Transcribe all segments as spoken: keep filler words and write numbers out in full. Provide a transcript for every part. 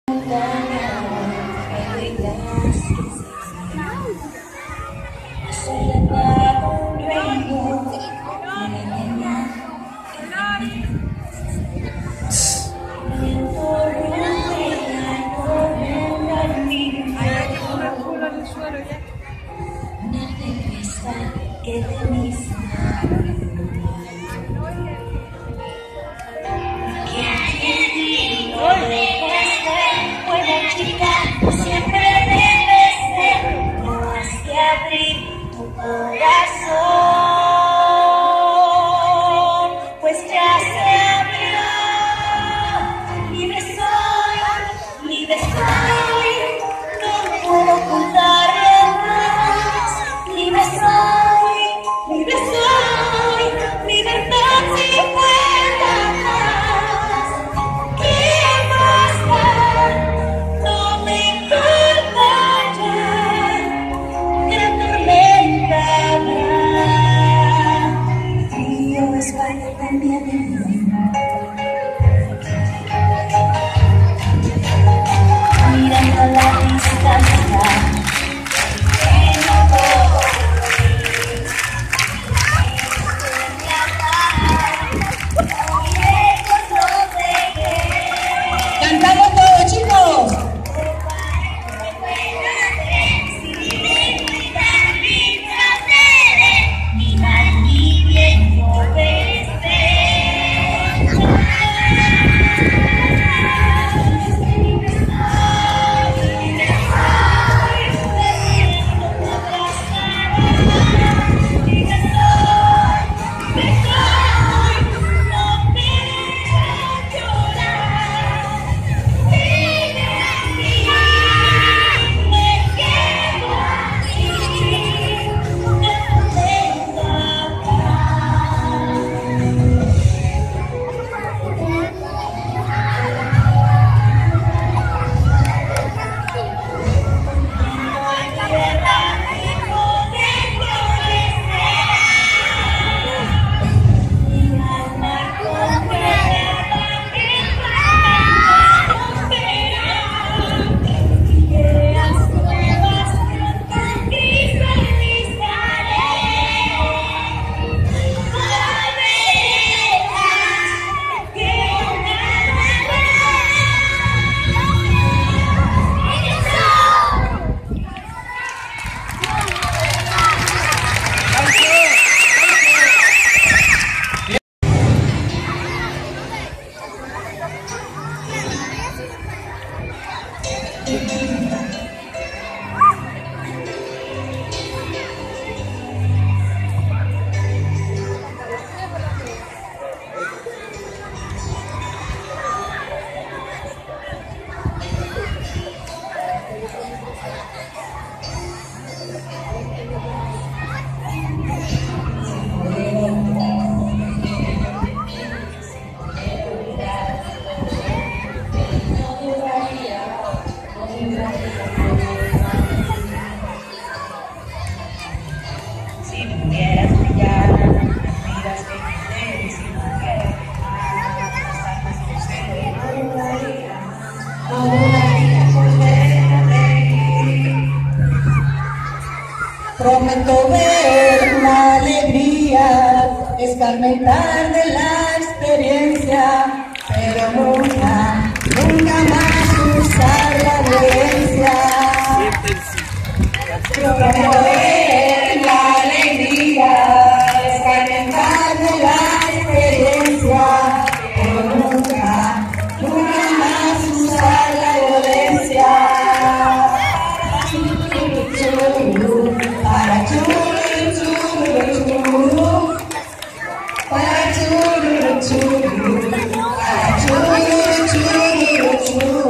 Que de mis buena chica, siempre debes ser, no has que abrir tu corazón, pues ya se abrió. Libre soy, libre soy, no puedo ocultarlo más. Libre soy, libre soy, libertad sin vuelta atrás. ¿Qué más da? No me importa ya, gran tormenta habrá. Frío es parte también de mí. Mirando a la distancia, ¡cantamos todos, chicos! Si pudieras brillar, miras que quieres y no quieres las almas que usted no dudaría, no dudaría por verte. Prometo ver la alegría, escarmentar de la experiencia, pero nunca, nunca más usar la violencia. Prometo ver la alegría, escarmentar de la experiencia, pero nunca, nunca más usar la violencia. Para churu, churu, churu, para churu, churu, para churu, churu, churu.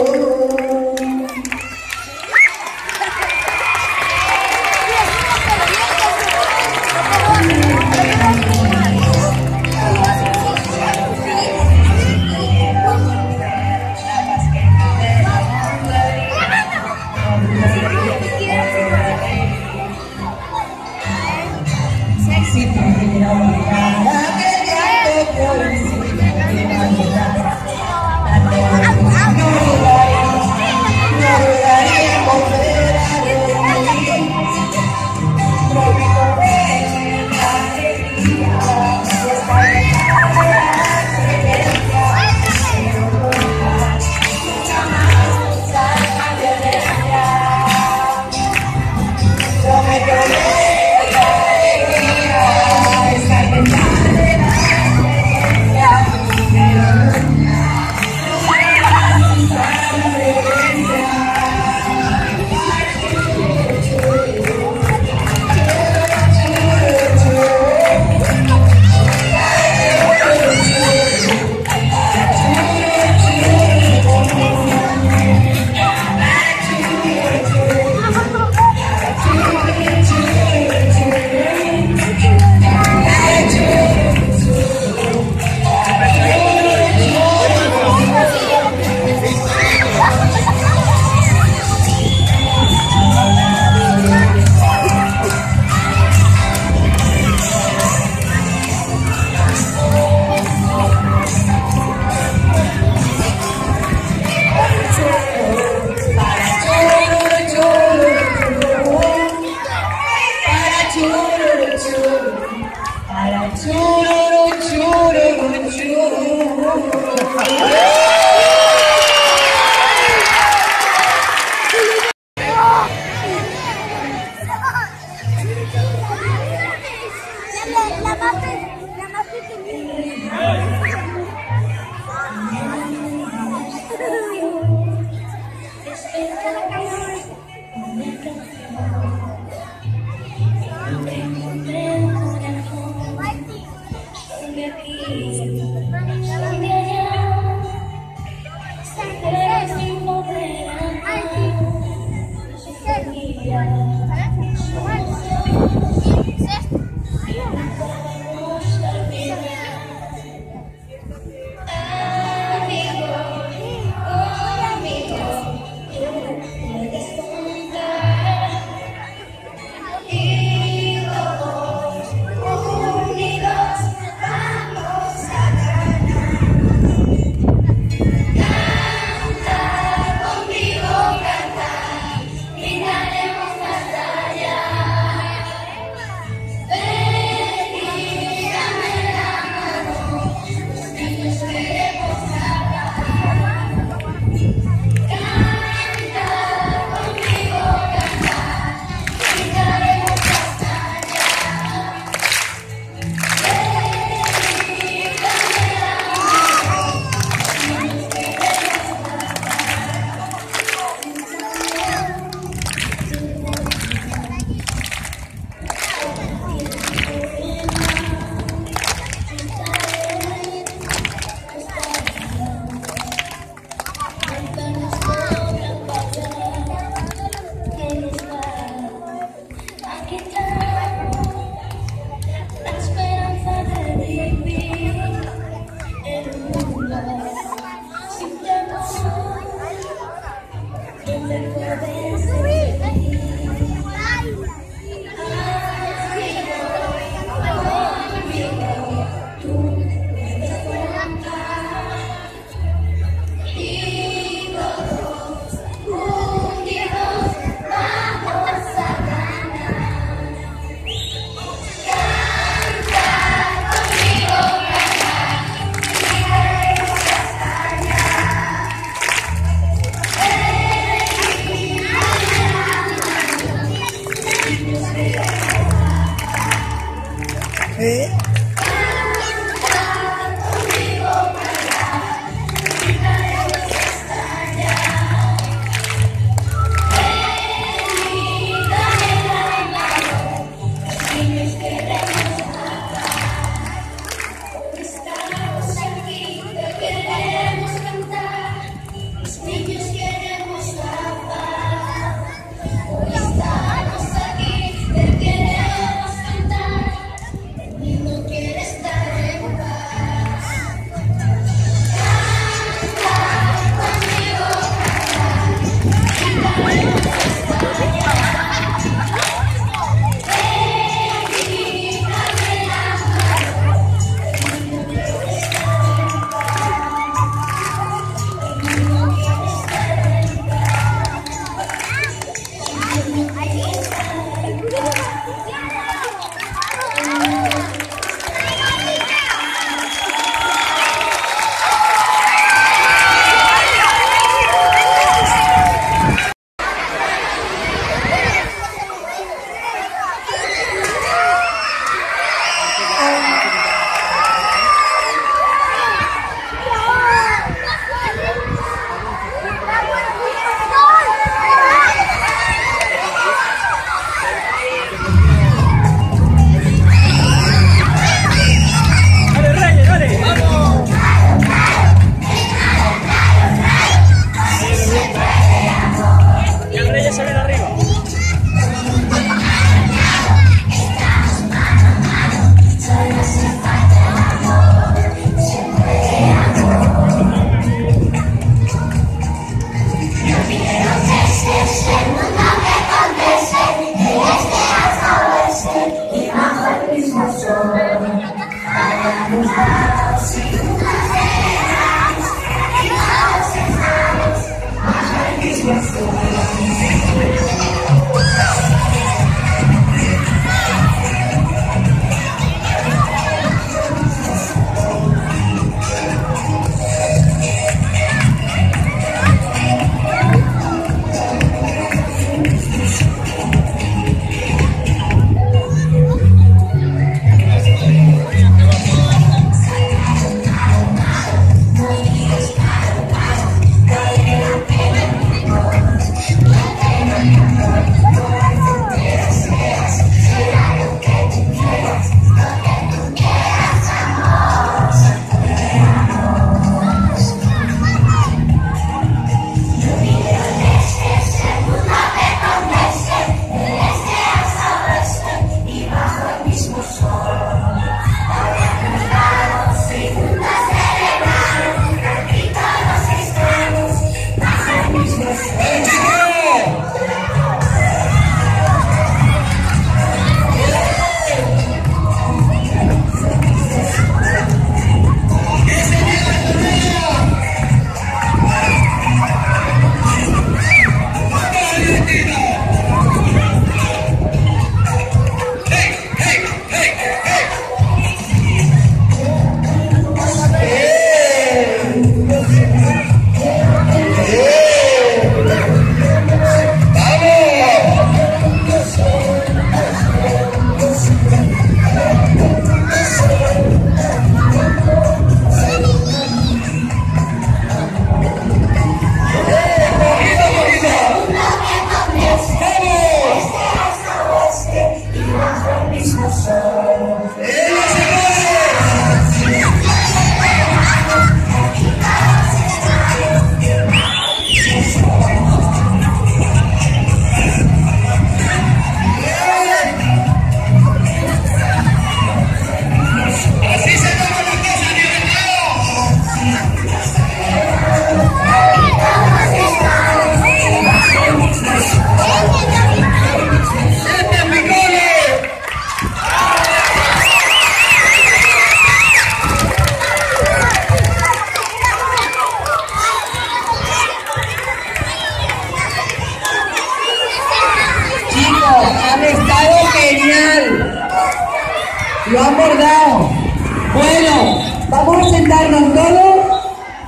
Han estado genial. Lo han bordado. Bueno, vamos a sentarnos todos.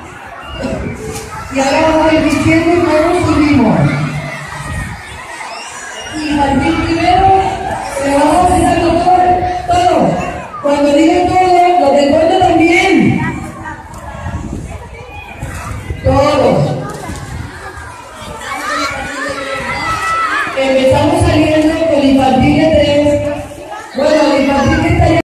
Y ahora vamos a ir diciendo y todos subimos. Y Martín primero, se lo vamos a sentar todos. Todos. Cuando diga todos, los del pueblo también. Todos. Empezamos saliendo con el infantil de tres. Bueno, el infantil que está